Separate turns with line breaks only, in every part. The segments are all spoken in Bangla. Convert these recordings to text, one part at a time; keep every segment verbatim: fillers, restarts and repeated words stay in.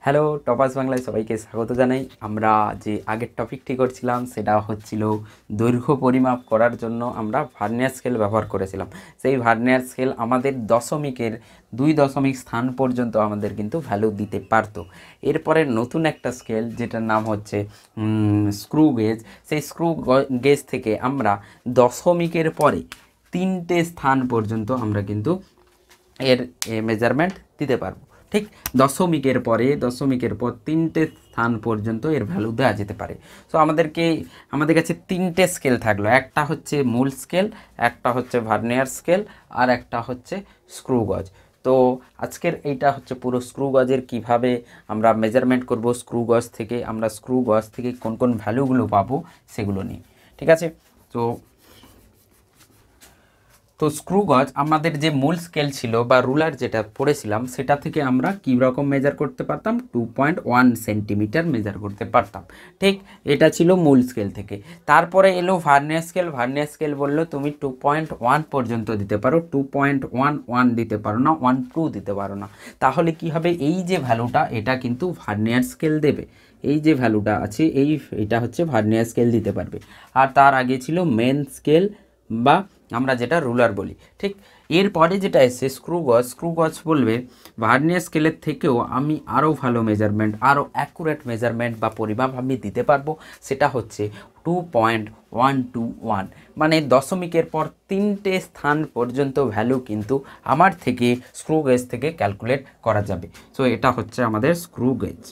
হ্যালো, টপাস বাংলায় সবাইকে স্বাগত জানাই। আমরা যে আগের টপিকটি করছিলাম সেটা হচ্ছিল দৈর্ঘ্য পরিমাপ করার জন্য আমরা ভার্নিয়ার স্কেল ব্যবহার করেছিলাম। সেই ভার্নিয়ার স্কেল আমাদের দশমিকের দুই দশমিক স্থান পর্যন্ত আমাদের কিন্তু ভ্যালু দিতে পারতো। এরপরে নতুন একটা স্কেল যেটার নাম হচ্ছে স্ক্রু গেজ। সেই স্ক্রু গেজ থেকে আমরা দশমিকের পরে তিনটে স্থান পর্যন্ত আমরা কিন্তু এর মেজারমেন্ট দিতে পারবো। ঠিক দশমিকের পরে দশমিকের পর তিনটে স্থান পর্যন্ত এর ভ্যালু দেওয়া যেতে পারে। সো আমাদেরকে আমাদের কাছে তিনটে স্কেল থাকলো, একটা হচ্ছে মূল স্কেল, একটা হচ্ছে ভার্নিয়ার স্কেল, আর একটা হচ্ছে স্ক্রু গজ। তো আজকের এইটা হচ্ছে পুরো স্ক্রু গজের কীভাবে আমরা মেজারমেন্ট করব, স্ক্রু গজ থেকে আমরা স্ক্রু গজ থেকে কোন কোন ভ্যালুগুলো পাবো সেগুলো নিয়ে। ঠিক আছে, তো তো স্ক্রু গজ আমাদের যে মূল স্কেল ছিল বা রুলার যেটা পড়েছিলাম সেটা থেকে আমরা কী রকম মেজার করতে পারতাম, two point one centimetre measure করতে পারতাম। ঠিক, এটা ছিল মূল স্কেল থেকে। তারপরে এলো ভার্নিয়ার স্কেল। ভার্নিয়ার স্কেল বললো তুমি টু পয়েন্ট ওয়ান পর্যন্ত দিতে পারো, টু পয়েন্ট ওয়ান ওয়ান দিতে পারো না, ওয়ান টু দিতে পারো না। তাহলে কি হবে, এই যে ভ্যালুটা এটা কিন্তু ভার্নিয়ার স্কেল দেবে। এই যে ভ্যালুটা আছে এই এটা হচ্ছে ভার্নিয়ার স্কেল দিতে পারবে। আর তার আগে ছিল মেন স্কেল বা আমরা যেটা রুলার বলি। ঠিক, এরপরে যেটা এসছে স্ক্রু গজ। স্ক্রু গজ বলবে ভার্নিয়ার স্কেলের থেকেও আমি আরও ভালো মেজারমেন্ট, আরও অ্যাকুরেট মেজারমেন্ট বা পরিমাপ আমি দিতে পারবো। সেটা হচ্ছে two point one two one, মানে দশমিকের পর তিনটে স্থান পর্যন্ত ভ্যালু কিন্তু আমার থেকে স্ক্রু গেজ থেকে ক্যালকুলেট করা যাবে। সো এটা হচ্ছে আমাদের স্ক্রু গেজ।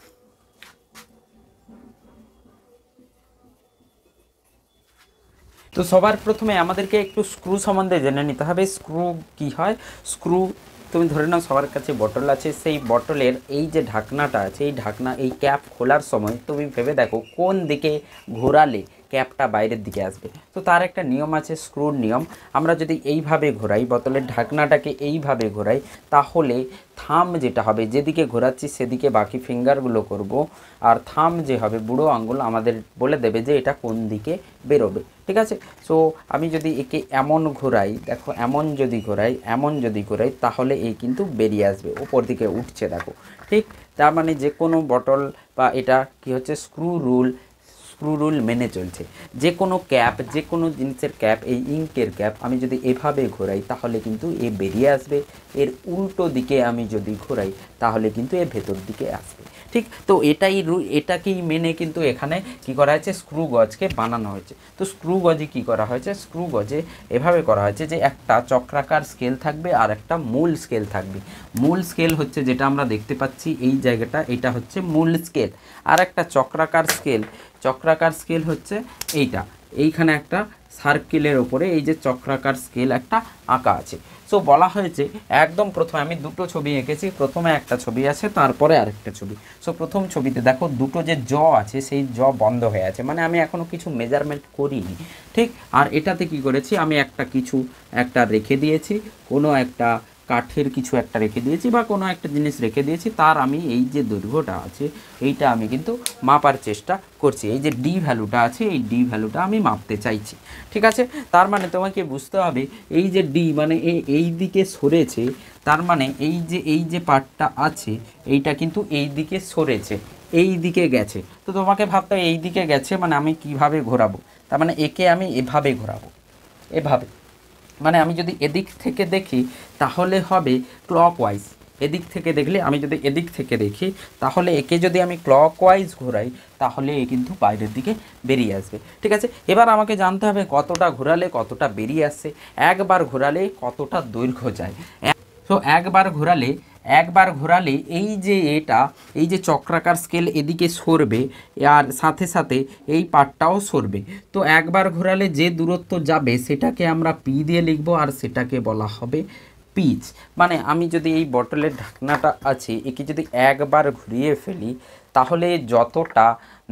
তো সবার প্রথমে আমাদেরকে একটু স্ক্রু সম্বন্ধে জেনে নিতে হবে। স্ক্রু কি হয়? স্ক্রু, তুমি ধরে নাও সবার কাছে বটল আছে, সেই বটলের এই যে ঢাকনাটা আছে, এই ঢাকনা এই ক্যাপ খোলার সময় তুমি ভেবে দেখো কোন দিকে ঘোরালে ক্যাপটা বাইরের দিকে আসবে। তো তার একটা নিয়ম আছে, স্ক্রুর নিয়ম। আমরা যদি এইভাবে ঘোরাই, বোতলের ঢাকনাটাকে এইভাবে ঘোরাই, তাহলে থাম যেটা হবে, যেদিকে ঘোরাচ্ছি সেদিকে বাকি ফিঙ্গারগুলো করব, আর থাম যে হবে বুড়ো আঙ্গুল আমাদের বলে দেবে যে এটা কোন দিকে বেরোবে। ঠিক আছে, সো আমি যদি একে এমন ঘোরাই, দেখো এমন যদি ঘোরাই, এমন যদি ঘোরাই, তাহলে এই কিন্তু বেরিয়ে আসবে, উপর দিকে উঠছে দেখো। ঠিক, তার মানে যে কোনো বটল বা এটা কি হচ্ছে, স্ক্রু রুল স্ক্রু রুল মেনে চলছে। যে কোনো ক্যাপ, যে কোনো জিনিসের ক্যাপ, এই ইঙ্কের ক্যাপ আমি যদি এভাবে ঘোরাই তাহলে কিন্তু এ বেরিয়ে আসবে, এর উল্টো দিকে আমি যদি ঘোরাই তাহলে কিন্তু এ ভেতর দিকে আসবে। ঠিক, তো এটাই এটাকেই মেনে কিন্তু এখানে কি করা হয়েছে, স্ক্রু গজকে বানানো হয়েছে। তো স্ক্রু গজে কি করা হয়েছে, স্ক্রু গজে এভাবে করা হয়েছে যে একটা চক্রাকার স্কেল থাকবে আর একটা মূল স্কেল থাকবে। মূল স্কেল হচ্ছে যেটা আমরা দেখতে পাচ্ছি এই জায়গাটা, এটা হচ্ছে মূল স্কেল। আর একটা চক্রাকার স্কেল, চক্রাকার স্কেল হচ্ছে এইটা, এইখানে একটা সার্কেলের ওপরে এই যে চক্রাকার স্কেল একটা আঁকা আছে। সো বলা হয়েছে একদম প্রথমে আমি দুটো ছবি এঁকেছি, প্রথমে একটা ছবি আছে তারপরে আরেকটা ছবি। সো প্রথম ছবিতে দেখো দুটো যে জ আছে সেই জ বন্ধ হয়ে আছে, মানে আমি এখনও কিছু মেজারমেন্ট করিনি। ঠিক, আর এটাতে কি করেছি, আমি একটা কিছু একটা রেখে দিয়েছি, কোনো একটা কাঠের কিছু একটা রেখে দিয়েছি বা কোনো একটা জিনিস রেখে দিয়েছি, তার আমি এই যে দৈর্ঘ্যটা আছে এইটা আমি কিন্তু মাপার চেষ্টা করছি। এই যে ডি ভ্যালুটা আছে এই ডি ভ্যালুটা আমি মাপতে চাইছি। ঠিক আছে, তার মানে তোমাকে বুঝতে হবে এই যে ডি মানে এই দিকে সরেছে, তার মানে এই যে এই যে পার্টটা আছে এইটা কিন্তু এই দিকে সরেছে, এই দিকে গেছে। তো তোমাকে ভাবতে হবে এই দিকে গেছে মানে আমি কিভাবে ঘোরাবো, তার মানে একে আমি এভাবে ঘোরাবো, এভাবে। মানে আমি যদি এদিক থেকে দেখি তাহলে হবে ক্লকওয়াইজ, এদিক থেকে দেখলে আমি যদি এদিক থেকে দেখি তাহলে একে যদি আমি ক্লকওয়াইজ ঘোরাই তাহলে এ কিন্তু বাইরের দিকে বেরিয়ে আসবে। ঠিক আছে, এবার আমাকে জানতে হবে কতটা ঘোরালে কতটা বেরিয়ে আসছে, একবার ঘোরালে কতটা দৈর্ঘ্য যায়। তো একবার ঘোরালে একবার ঘোরালে এই যে এটা এই যে চক্রাকার স্কেল এদিকে সরবে আর সাথে সাথে এই পার্টটাও সরবে। তো একবার ঘোরালে যে দূরত্ব যাবে সেটাকে আমরা পি দিয়ে লিখব আর সেটাকে বলা হবে পিচ। মানে আমি যদি এই বটলের ঢাকনাটা আছে একে যদি একবার ঘুরিয়ে ফেলি তাহলে যতটা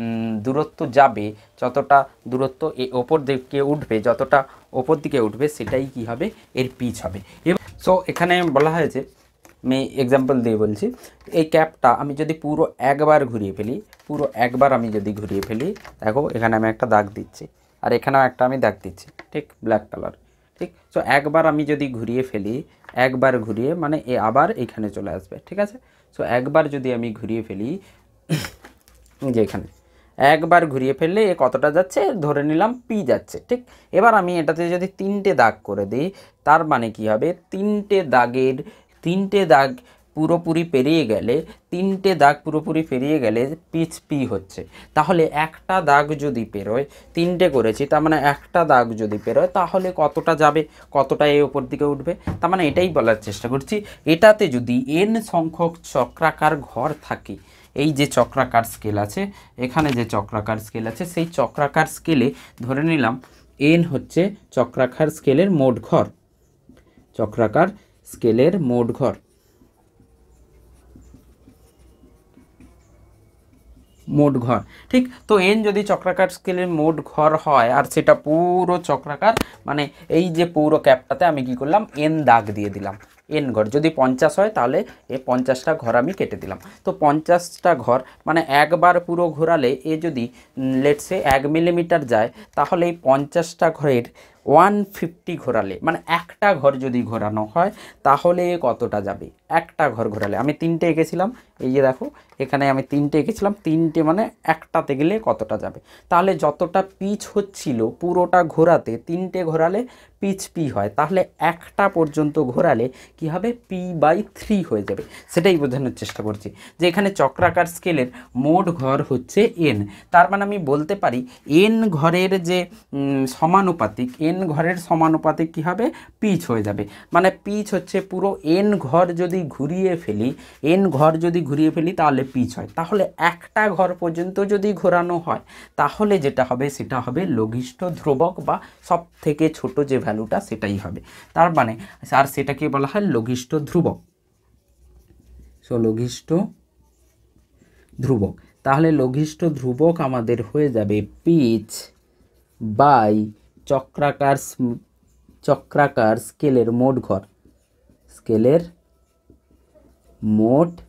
দূরত্ব যাবে, যতটা দূরত্ব এ ওপর দিকে উঠবে, যতটা ওপর দিকে উঠবে সেটাই কি হবে, এর পিচ হবে। সো এখানে বলা হয়েছে, আমি এক্সাম্পল দিয়ে বলছি, এই ক্যাপটা আমি যদি পুরো একবার ঘুরিয়ে ফেলি, পুরো একবার আমি যদি ঘুরিয়ে ফেলি, দেখো এখানে আমি একটা দাগ দিচ্ছি আর এখানেও একটা আমি দাগ দিচ্ছি, ঠিক ব্ল্যাক কালার। ঠিক। সো একবার আমি যদি ঘুরিয়ে ফেলি, একবার ঘুরিয়ে মানে এ আবার এখানে চলে আসবে, ঠিক আছে। সো একবার যদি আমি ঘুরিয়ে ফেলি যে এখানে একবার ঘুরিয়ে ফেললে এ কতটা যাচ্ছে ধরে নিলাম পি যাচ্ছে, ঠিক। এবার আমি এটাতে যদি তিনটে দাগ করে দিই, তার মানে কি হবে, তিনটে দাগের তিনটে দাগ পুরোপুরি পেরিয়ে গেলে তিনটে দাগ পুরোপুরি পেরিয়ে গেলে পিচ পি হচ্ছে। তাহলে একটা দাগ যদি পেরোয়, তিনটে করেছি তার মানে একটা দাগ যদি পেরোয় তাহলে কতটা যাবে, কতটা এই ওপর দিকে উঠবে। তার মানে এটাই বলার চেষ্টা করছি, এটাতে যদি এন সংখ্যক চক্রাকার ঘর থাকে, এই যে চক্রাকার স্কেল আছে, এখানে যে চক্রাকার স্কেল আছে, সেই চক্রাকার স্কেলে ধরে নিলাম এন হচ্ছে চক্রাকার স্কেলের মোট ঘর, চক্রাকার স্কেলের মোট ঘর, মোট ঘর, ঠিক। তো এন যদি চক্রাকার স্কেলের মোট ঘর হয় আর সেটা পুরো চক্রাকার, মানে এই যে পুরো ক্যাপটাতে আমি কি করলাম, এন দাগ দিয়ে দিলাম, এন ঘর। যদি পঞ্চাশ হয় তাহলে এ পঞ্চাশটা ঘর আমি কেটে দিলাম। তো পঞ্চাশটা ঘর মানে একবার পুরো ঘোরালে এ যদি লেটসে এক মিলিমিটার যায়, তাহলে এই পঞ্চাশটা ঘরের ওয়ান ফিফটি ঘোরালে, মানে একটা ঘর যদি ঘোরানো হয় তাহলে কতটা যাবে, একটা ঘর ঘোরালে। আমি তিনটে এঁকেছিলাম, এই যে দেখো এখানে আমি তিনটে এঁকেছিলাম, তিনটে মানে একটাতে গেলে কতটা যাবে। তাহলে যতটা পিচ হচ্ছিল পুরোটা ঘোরাতে, তিনটে ঘোরালে পিচ পি হয়, তাহলে একটা পর্যন্ত ঘোরালে কি হবে, পি বাই থ্রি হয়ে যাবে। সেটাই বোঝানোর চেষ্টা করছি যে এখানে চক্রাকার স্কেলের মোট ঘর হচ্ছে এন। তার মানে আমি বলতে পারি এন ঘরের যে সমানুপাতিক, এন ঘরের সমানুপাতিক কি হবে, পিচ হয়ে যাবে। মানে পিচ হচ্ছে পুরো এন ঘর যদি ঘুরিয়ে ফেলি, এন ঘর যদি ঘুরিয়ে ফেলি তাহলে পিচ হয়। তাহলে একটা ঘর পর্যন্ত যদি ঘোরানো হয় তাহলে যেটা হবে সেটা হবে লঘিষ্ঠ ধ্রুবক, বা সব থেকে ছোট যে ভ্যালুটা সেটাই হবে। তার মানে আর সেটাকে বলা হয় লঘিষ্ঠ ধ্রুবক। সো লঘিষ্ঠ ধ্রুবক, তাহলে লঘিষ্ঠ ধ্রুবক আমাদের হয়ে যাবে পিচ বাই চক্রাকার চক্রাকার স্কেলের মোট ঘর, স্কেলের মোট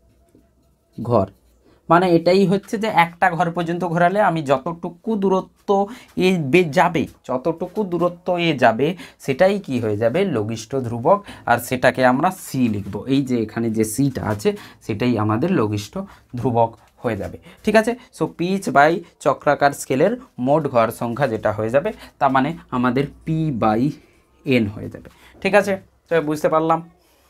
ঘর। মানে এটাই হচ্ছে যে একটা ঘর পর্যন্ত ঘোরালে আমি যতটুকু দূরত্ব এ যাবে, যতটুকু দূরত্ব এ যাবে সেটাই কি হয়ে যাবে, লঘিষ্ঠ ধ্রুবক। আর সেটাকে আমরা সি লিখব, এই যে এখানে যে সিটা আছে সেটাই আমাদের লঘিষ্ঠ ধ্রুবক হয়ে যাবে, ঠিক আছে। সো পিচ বাই চক্রাকার স্কেলের মোট ঘর সংখ্যা যেটা হয়ে যাবে, তার মানে আমাদের পি বাই এন হয়ে যাবে, ঠিক আছে। তো বুঝতে পারলাম।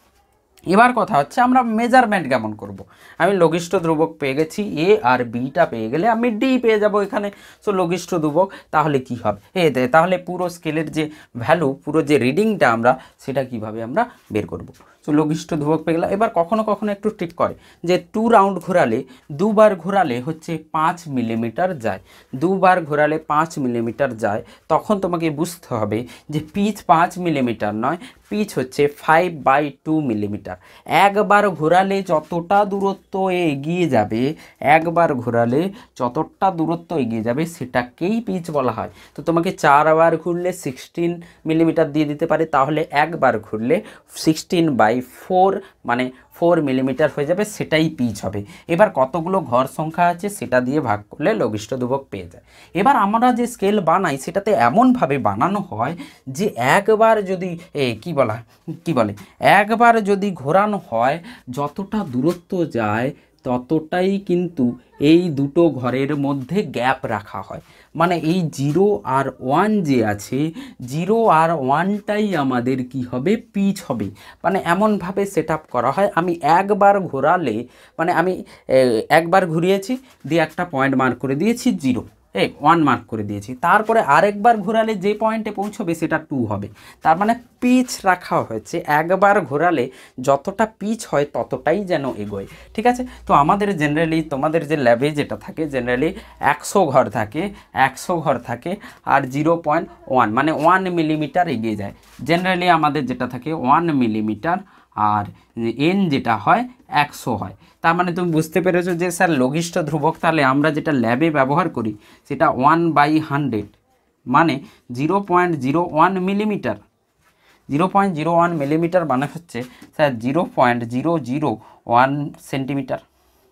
এবার কথা হচ্ছে আমরা মেজারমেন্ট কেমন করব। আমি লঘিষ্ঠ ধ্রুবক পেয়ে গেছি, এ আর বিটা পেয়ে গেলে আমি ডি পেয়ে যাব এখানে। সো লঘিষ্ঠ ধ্রুবক তাহলে কি হবে, এ তাহলে পুরো স্কেলের যে ভ্যালু, পুরো যে রিডিংটা আমরা সেটা কিভাবে আমরা বের করব। সো লঘিষ্ঠ ধ্রুবক পেয়ে গেলাম। এবার কখনো কখনো একটু ট্রিক করে যে টু রাউন্ড ঘোরালে, দুবার ঘোরালে হচ্ছে পাঁচ মিলিমিটার যায়, দুবার ঘোরালে পাঁচ মিলিমিটার যায়, তখন তোমাকে বুঝতে হবে যে পিচ পাঁচ মিলিমিটার নয়, পিচ হচ্ছে ফাইভ বাই টু মিলিমিটার। একবার ঘোরালে যতটা দূরত্ব এগিয়ে যাবে, একবার ঘোরালে যতটা দূরত্ব এগিয়ে যাবে সেটাকেই পিচ বলা হয়। তো তোমাকে চারবার ঘুরলে সিক্সটিন মিলিমিটার দিয়ে দিতে পারে, তাহলে একবার ঘুরলে সিক্সটিন বাই ফোর মানে ফোর মিলিমিটার হয়ে যাবে, সেটাই পিচ হবে। এবার কতগুলো ঘর সংখ্যা আছে সেটা দিয়ে ভাগ করলে লঘিষ্ঠ ধ্রুবক পেয়ে যায়। এবার আমরা যে স্কেল বানাই সেটাতে এমনভাবে বানানো হয় যে একবার যদি এ কী বলা কী বলে একবার যদি ঘোরানো হয় যতটা দূরত্ব যায় ততটাই কিন্তু এই দুটো ঘরের মধ্যে গ্যাপ রাখা হয়। মানে এই জিরো আর ওয়ান যে আছে, জিরো আর ওয়ানটাই আমাদের কি হবে, পিচ হবে। মানে এমনভাবে সেট আপ করা হয়, আমি একবার ঘোরালে মানে আমি একবার ঘুরিয়েছি দিয়ে একটা পয়েন্ট মার্ক করে দিয়েছি জিরো, এই ওয়ান মার্ক করে দিয়েছি, তারপরে আরেকবার ঘোরালে যে পয়েন্টে পৌঁছবে সেটা টু হবে। তার মানে পিচ রাখা হয়েছে, একবার ঘোরালে যতটা পিচ হয় ততটাই যেন এগোয়, ঠিক আছে। তো আমাদের জেনারেলি তোমাদের যে ল্যাবে যেটা থাকে জেনারেলি একশো ঘর থাকে, একশো ঘর থাকে আর জিরো পয়েন্ট ওয়ান মানে ওয়ান মিলিমিটার এগিয়ে যায়। জেনারেলি আমাদের যেটা থাকে ওয়ান মিলিমিটার আর এন যেটা হয় একশো হয়। তার মানে তুমি বুঝতে পেরেছো যে স্যার লঘিষ্ঠ ধ্রুবক তাহলে আমরা যেটা ল্যাবে ব্যবহার করি সেটা ওয়ান বাই হান্ড্রেড মানে zero point zero one millimetre, zero point zero one millimetre মানে হচ্ছে sir zero point zero zero one centimetre.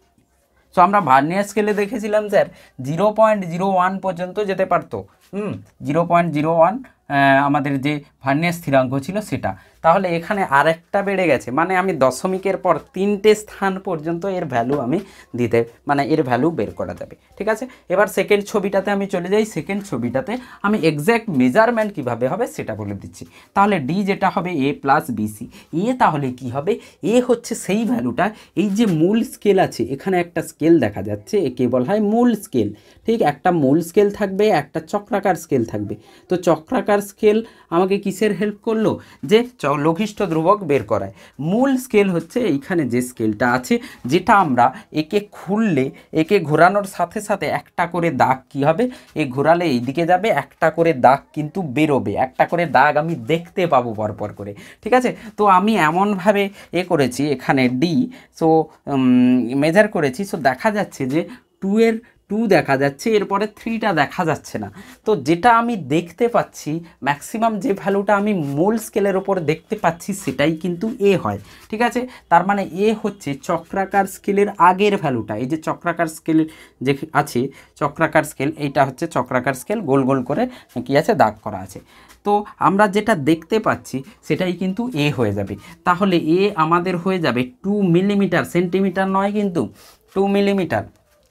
So আমরা ভার্নিয়ার স্কেলে দেখেছিলাম sir zero point zero one পর্যন্ত যেতে পারতো, hmm zero point zero one আমাদের যে ভার্নিয়ার স্থিরাঙ্ক ছিল সেটা। তাহলে এখানে আরেকটা বেড়ে গেছে, মানে আমি দশমিকের পর তিনটে স্থান পর্যন্ত এর ভ্যালু আমি দিতে মানে এর ভ্যালু বের করা যাবে। ঠিক আছে, এবার সেকেন্ড ছবিটাতে আমি চলে যাই। সেকেন্ড ছবিটাতে আমি এক্স্যাক্ট মেজারমেন্ট কিভাবে হবে সেটা বলে দিচ্ছি। তাহলে ডি যেটা হবে এ প্লাস বিসি, এ তাহলে কি হবে, এ হচ্ছে সেই ভ্যালুটা, এই যে মূল স্কেল আছে এখানে একটা স্কেল দেখা যাচ্ছে, একে বলা হয় মূল স্কেল। ঠিক, একটা মূল স্কেল থাকবে, একটা চক্রাকার স্কেল থাকবে। তো চক্রাকার স্কেল আমাকে কিসের হেল্প করলো, যে লঘিষ্ঠ ধ্রুবক বের করায়। মূল স্কেল হচ্ছে এইখানে যে স্কেলটা আছে, যেটা আমরা একে খুললে একে ঘোরানোর সাথে সাথে একটা করে দাগ কি হবে, এ ঘোরালে এইদিকে যাবে, একটা করে দাগ কিন্তু বেরোবে, একটা করে দাগ আমি দেখতে পাবো পরপর করে। ঠিক আছে, তো আমি এমনভাবে এ করেছি এখানে ডি, সো মেজার করেছি, সো দেখা যাচ্ছে যে টু এর টু দেখা যাচ্ছে, এরপরে থ্রিটা দেখা যাচ্ছে না। তো যেটা আমি দেখতে পাচ্ছি ম্যাক্সিমাম যে ভ্যালুটা আমি মূল স্কেলের ওপর দেখতে পাচ্ছি সেটাই কিন্তু এ হয়। ঠিক আছে, তার মানে এ হচ্ছে চক্রাকার স্কেলের আগের ভ্যালুটা। এই যে চক্রাকার স্কেল যে আছে, চক্রাকার স্কেল এইটা হচ্ছে চক্রাকার স্কেল, গোল গোল করে কি আছে দাগ করা আছে। তো আমরা যেটা দেখতে পাচ্ছি সেটাই কিন্তু এ হয়ে যাবে। তাহলে এ আমাদের হয়ে যাবে টু মিলিমিটার, সেন্টিমিটার নয় কিন্তু টু মিলিমিটার।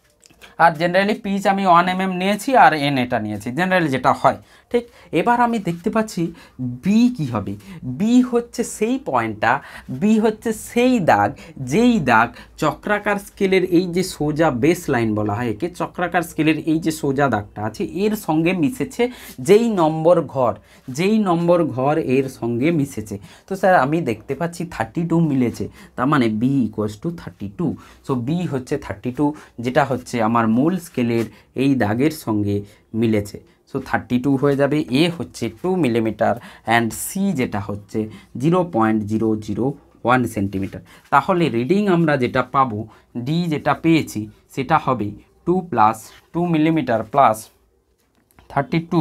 আর জেনারেলি পিচ আমি ওয়ান এম এম নিয়েছি আর এন এটা নিয়েছি, জেনারেলি যেটা হয়। ঠিক, এবার আমি দেখতে পাচ্ছি বি কি হবে, বি হচ্ছে সেই পয়েন্টটা, বি হচ্ছে সেই দাগ, যেই দাগ চক্রাকার স্কেলের এই যে সোজা বেস লাইন বলা হয় একে, চক্রাকার স্কেলের এই যে সোজা দাগটা আছে এর সঙ্গে মিশেছে যেই নম্বর ঘর, যেই নম্বর ঘর এর সঙ্গে মিশেছে। তো স্যার আমি দেখতে পাচ্ছি থার্টি টু মিলেছে, তার মানে B equals to thirty two. So B হচ্ছে থার্টি টু, যেটা হচ্ছে আমার মূল স্কেলের এই দাগের সঙ্গে মিলেছে। সো থার্টি টু হয়ে যাবে। এ হচ্ছে টু মিলিমিটার অ্যান্ড সি যেটা হচ্ছে zero point zero zero one centimetre. তাহলে রিডিং আমরা যেটা পাবো, ডি যেটা পেয়েছি সেটা হবে two plus two millimetre plus thirty two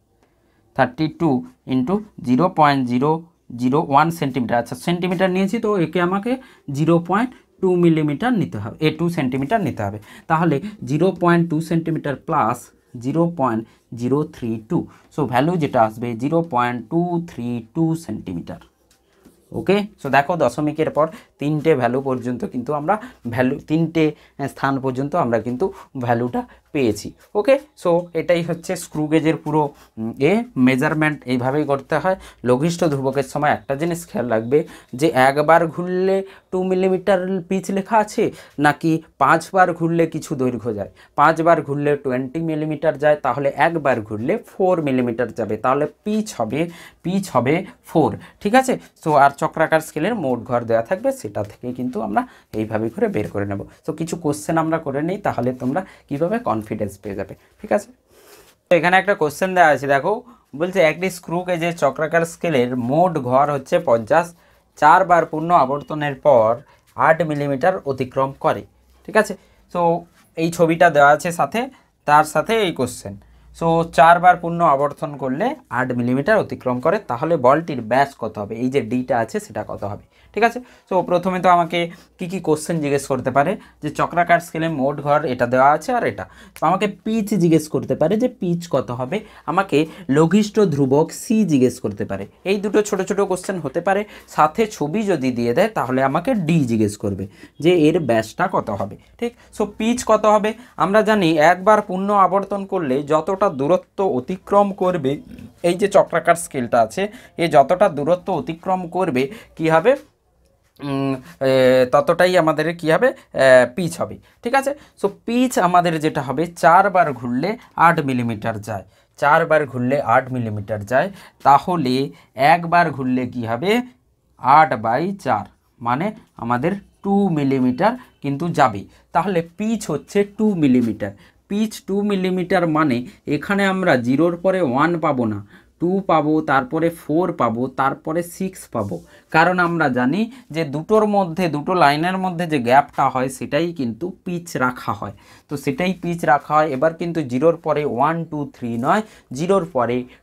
thirty two into zero point zero zero one centimetre. আচ্ছা সেন্টিমিটার নিয়েছি, তো একে আমাকে জিরো পয়েন্ট টু মিলিমিটার নিতে হবে, এ টু সেন্টিমিটার নিতে হবে। তাহলে zero point two centimetre plus zero point zero three two, so value যেটা আসবে zero point two three two centimetre. Okay, so দেখো দশমিকের পর তিনটে ভ্যালু পর্যন্ত কিন্তু আমরা ভ্যালু তিনটে স্থান পর্যন্ত আমরা কিন্তু ভ্যালুটা পেয়েছি। ওকে, সো এটাই হচ্ছে স্ক্রু গেজের পুরো এ মেজারমেন্ট এইভাবেই করতে হয়। লঘিষ্ঠ ধ্রুবকের সময় একটা জিনিস খেয়াল রাখবে যে একবার ঘুরলে টু মিলিমিটার পিচ লেখা আছে, নাকি পাঁচবার ঘুরলে কিছু দৈর্ঘ্য যায়। পাঁচবার ঘুরলে টোয়েন্টি মিলিমিটার যায়, তাহলে একবার ঘুরলে ফোর মিলিমিটার যাবে, তাহলে পিচ হবে পিচ হবে ফোর। ঠিক আছে, সো আর চক্রাকার স্কেলের মোট ঘর দেওয়া থাকবে, সেটা থেকে কিন্তু আমরা এইভাবে করে বের করে নেব। সো কিছু কোশ্চেন আমরা করে নিই, তাহলে তোমরা কীভাবে কনফিডেন্স পেয়ে যাবে। ঠিক আছে, তো এখানে একটা কোশ্চেন দেওয়া আছে, দেখো বলছে একটি স্ক্রু গেজের চক্রাকার স্কেলের মোট ঘর হচ্ছে পঞ্চাশ, চারবার পূর্ণ আবর্তনের পর আট মিলিমিটার অতিক্রম করে। ঠিক আছে, সো এই ছবিটা দেওয়া আছে সাথে, তার সাথে এই কোশ্চেন। সো চারবার পূর্ণ আবর্তন করলে আট মিলিমিটার অতিক্রম করে, তাহলে বলটির ব্যাস কত হবে, এই যে ডিটা আছে সেটা কত হবে। ঠিক আছে, সো প্রথমে তো আমাকে কি কি কোশ্চেন জিজ্ঞেস করতে পারে, যে চক্রাকার স্কেলে মোট ঘর এটা দেওয়া আছে আর এটা, তো আমাকে পিচ জিজ্ঞেস করতে পারে যে পিচ কত হবে, আমাকে লঘিষ্ঠ ধ্রুবক সি জিজ্ঞেস করতে পারে। এই দুটো ছোট ছোট কোশ্চেন হতে পারে, সাথে ছবি যদি দিয়ে দেয় তাহলে আমাকে ডি জিজ্ঞেস করবে যে এর ব্যাসটা কত হবে। ঠিক, সো পিচ কত হবে, আমরা জানি একবার পূর্ণ আবর্তন করলে যতটা দূরত্ব অতিক্রম করবে, এই যে চক্রাকার স্কেলটা আছে এ যতটা দূরত্ব অতিক্রম করবে কি হবে, ততটাই আমাদের কি হবে, পিচ হবে। ঠিক আছে, সো পিচ আমাদের যেটা হবে চারবার ঘুরলে আট মিলিমিটার যায়, চারবার ঘুরলে আট মিলিমিটার যায়, তাহলে একবার ঘুরলে কি হবে আট বাই চার, মানে আমাদের টু মিলিমিটার কিন্তু যাবে। তাহলে পিচ হচ্ছে two millimetre, pitch two millimetre মানে এখানে আমরা জিরোর পরে ওয়ান পাবো না, টু পাবো, তারপরে ফোর পাবো, তারপরে সিক্স পাবো, কারণ আমরা জানি যে দুটোর মধ্যে দুটো লাইনের মধ্যে যে গ্যাপটা হয় সেটাই কিন্তু পিচ রাখা হয়, তো সেটাই পিচ রাখা হয়। এবার কিন্তু জিরোর পরে ওয়ান টু থ্রি নয়, জিরোর পরে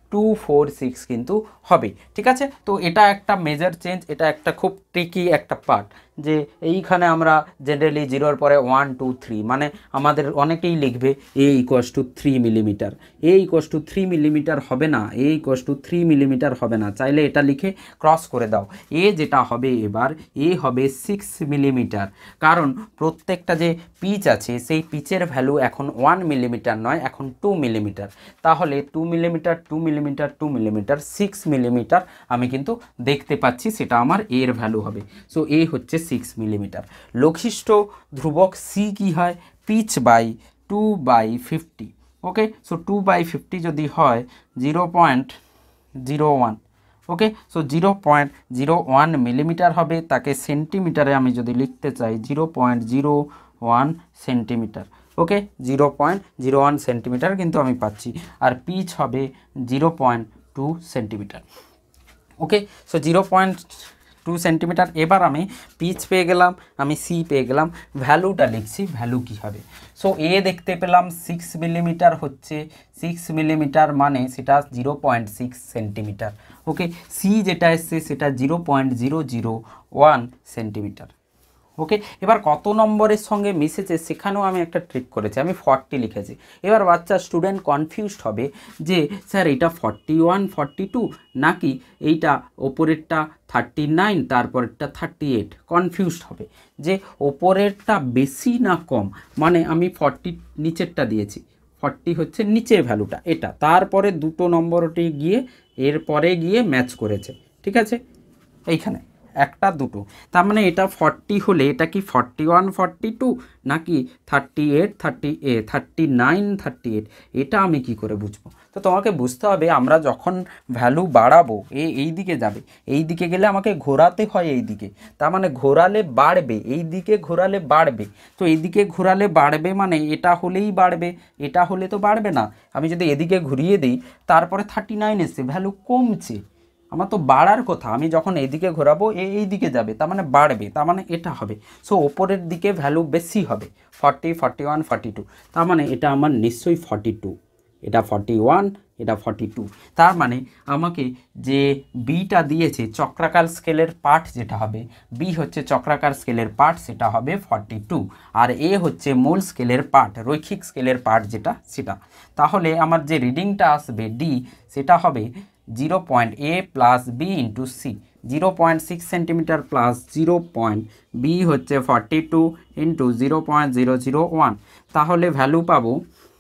টু ফোর সিক্স কিন্তু হবে। ঠিক আছে, তো এটা একটা মেজর চেঞ্জ, এটা একটা খুব ট্রিকি একটা পার্ট, যে এইখানে আমরা জেনারেলি জিরোর পরে ওয়ান টু থ্রি, মানে আমাদের অনেকেই লিখবে A equals to three millimetre, A equals to three millimetre হবে না, A equals to three millimetre হবে না, চাইলে এটা লিখে ক্রস করে দাও। এ যেটা হবে এবার, এ হবে সিক্স মিলিমিটার, কারণ প্রত্যেকটা যে পিচ আছে সেই পিচের ভ্যালু এখন ওয়ান মিলিমিটার নয়, এখন টু মিলিমিটার। তাহলে two millimetre two millimetre two millimetre six millimetre আমি কিন্তু দেখতে পাচ্ছি, সেটা আমার এর ভ্যালু হবে। সো এ হচ্ছে সিক্স মিলিমিটার। লঘিষ্ঠ ধ্রুবক সি কি হয়, pitch by two by fifty. Okay, so two by fifty যদি হয় zero point zero one. Okay, so zero point zero one millimetre হবে, তাকে সেন্টিমিটারে আমি যদি লিখতে চাই zero point zero one centimetre. Okay, zero point zero one centimetre কিন্তু আমি পাচ্ছি, আর পিচ হবে zero point two centimetre. Okay, so zero point two centimetre. এবার আমি পিচ পেয়ে গেলাম, আমি সি পেয়ে গেলাম, ভ্যালুটা লিখছি, ভ্যালু কী হবে। সো এ দেখতে পেলাম সিক্স মিলিমিটার হচ্ছে, সিক্স মিলিমিটার মানে সেটা zero point six centimetre. Okay, C যেটা এসছে সেটা zero point zero zero one centimetre. Okay, এবার কত নম্বরের সঙ্গে মিশেছে সেখানেও আমি একটা ট্রিক করেছি, আমি ফর্টি লিখেছি। এবার বাচ্চা স্টুডেন্ট কনফিউজড হবে যে স্যার এটা ফর্টি ওয়ান ফর্টি টু নাকি এইটা ওপরেরটা থার্টি নাইন তারপরেরটা থার্টি এইট, কনফিউজড হবে যে ওপরেরটা বেশি না কম, মানে আমি ফর্টি নিচেরটা দিয়েছি, ফর্টি হচ্ছে নিচের ভ্যালুটা এটা, তারপরে দুটো নম্বরটি গিয়ে এরপরে গিয়ে ম্যাচ করেছে। ঠিক আছে, এইখানে একটা দুটো, তার মানে এটা ফর্টি হলে এটা কি ফর্টি ওয়ান ফর্টি টু নাকি থার্টি এইট থার্টি এ থার্টি নাইন থার্টি এইট, এটা আমি কি করে বুঝবো? তো তোমাকে বুঝতে হবে আমরা যখন ভ্যালু বাড়াবো এ এই দিকে যাবে, এই দিকে গেলে আমাকে ঘোরাতে হয় এই দিকে, তার মানে ঘোরালে বাড়বে, এই দিকে ঘোরালে বাড়বে, তো এইদিকে ঘোরালে বাড়বে মানে এটা হলেই বাড়বে, এটা হলে তো বাড়বে না। আমি যদি এদিকে ঘুরিয়ে দিই তারপরে থার্টি নাইন এসছে, ভ্যালু কমছে, আমার তো বাড়ার কথা, আমি যখন এইদিকে ঘোরাবো এ এই দিকে যাবে, তার মানে বাড়বে, তার মানে এটা হবে। সো ওপরের দিকে ভ্যালু বেশি হবে, forty forty one forty two, তার মানে এটা আমার নিশ্চয়ই ফর্টি টু, এটা ফর্টি ওয়ান এটা ফর্টি টু। তার মানে আমাকে যে বিটা দিয়েছে চক্রাকার স্কেলের পার্ট যেটা হবে, বি হচ্ছে চক্রাকার স্কেলের পার্ট, সেটা হবে ফর্টি টু, আর এ হচ্ছে মূল স্কেলের পার্ট, রৈখিক স্কেলের পার্ট যেটা সেটা। তাহলে আমার যে রিডিংটা আসবে ডি সেটা হবে zero point A plus B into C, zero point six centimetre plus zero point B হচ্ছে forty two into zero point zero zero one, তাহলে ভ্যালু পাবো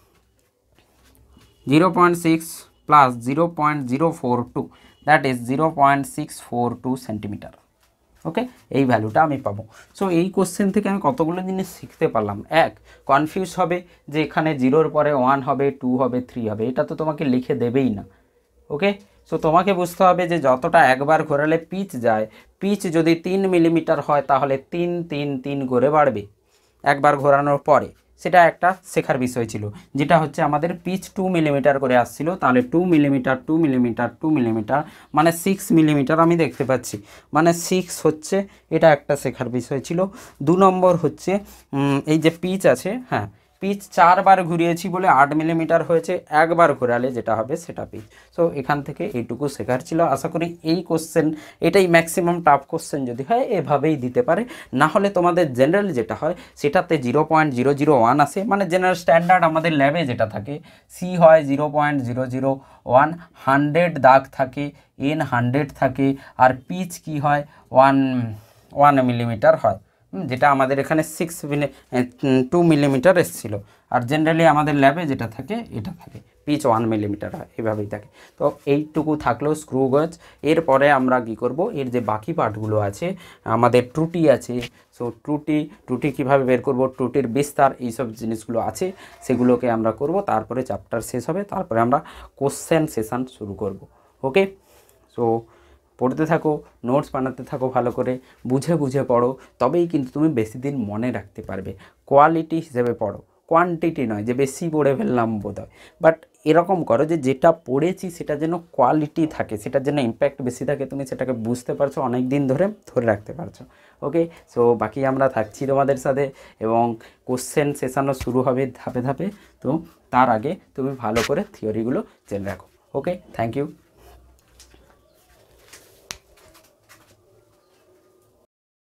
zero point six plus zero point zero four two, that is zero point six four two centimetre. Okay, এই ভ্যালুটা আমি পাবো। সো এই কোশ্চেন থেকে আমি কতগুলো জিনিস শিখতে পারলাম। এক, কনফিউজ হবে যে এখানে জিরোর পরে ওয়ান হবে, টু হবে, থ্রি হবে, এটা তো তোমাকে লিখে দেবেই না। ওকে, সো তোমাকে বুঝতে হবে যে যতটা একবার ঘোরালে পিচ যায়, পিচ যদি তিন মিলিমিটার হয় তাহলে তিন তিন তিন করে বাড়বে একবার ঘোরানোর পরে, সেটা একটা শেখার বিষয় ছিল, যেটা হচ্ছে আমাদের পিচ টু মিলিমিটার করে আসছিল, তাহলে two millimetre two millimetre two millimetre মানে সিক্স মিলিমিটার আমি দেখতে পাচ্ছি, মানে সিক্স হচ্ছে, এটা একটা শেখার বিষয় ছিল। দু নম্বর হচ্ছে এই যে পিচ আছে, হ্যাঁ পিচ চারবার ঘুরিয়েছি বলে আট মিলিমিটার হয়েছে, একবার ঘোরালে যেটা হবে সেটা পিচ। সো এখান থেকে এইটুকু শেখার ছিল। আশা করি এই কোশ্চেন, এটাই ম্যাক্সিমাম টাফ কোশ্চেন যদি হয় এভাবেই দিতে পারে, না হলে তোমাদের জেনারেল যেটা হয় সেটাতে zero point zero zero one আসে, মানে জেনারেল স্ট্যান্ডার্ড আমাদের ল্যাবে যেটা থাকে, সি হয় zero point zero zero one, hundred দাগ থাকে, এন হান্ড্রেড থাকে, আর পিচ কি হয় ওয়ান ওয়ান মিলিমিটার হয়, যেটা আমাদের এখানে সিক্স মিলি টু মিলিমিটার এসেছিলো, আর জেনারেলি আমাদের ল্যাবে যেটা থাকে এটা থাকে পিচ ওয়ান মিলিমিটার হয়, এভাবেই থাকে। তো এইটুকু থাকলেও স্ক্রু গজ। এরপরে আমরা কী করব, এর যে বাকি পার্টগুলো আছে আমাদের ত্রুটি আছে, সো ত্রুটি ত্রুটি কীভাবে বের করব, ত্রুটির বিস্তার, এইসব জিনিসগুলো আছে সেগুলোকে আমরা করব, তারপরে চ্যাপ্টার শেষ হবে, তারপরে আমরা কোশ্চেন সেশন শুরু করব। ওকে, সো পড়তে থাকো, নোটস বানাতে থাকো, ভালো করে বুঝে বুঝে পড়ো, তবেই কিন্তু তুমি বেশি দিন মনে রাখতে পারবে। কোয়ালিটি হিসেবে পড়ো, কোয়ান্টিটি নয় যে বেশি পড়ে ফেললাম বোধ হয়, বাট এরকম করো যে যেটা পড়েছি সেটা যেন কোয়ালিটি থাকে, সেটার জন্য ইম্প্যাক্ট বেশি থাকে, তুমি সেটাকে বুঝতে পারছো, অনেক দিন ধরে ধরে রাখতে পারছো। ওকে, সো বাকি আমরা থাকছি তোমাদের সাথে, এবং কোশ্চেন সেশনও শুরু হবে ধাপে ধাপে, তো তার আগে তুমি ভালো করে থিওরিগুলো জেনে রাখো। Okay, thank you.